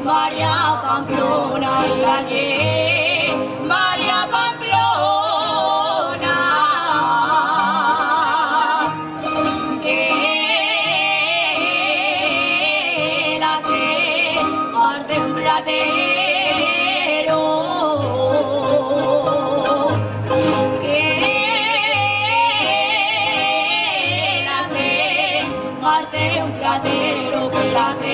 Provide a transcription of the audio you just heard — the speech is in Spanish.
María Pamplona y ayer, María Pamplona, que la sé más de un platero, que la sé más de un platero, que la sé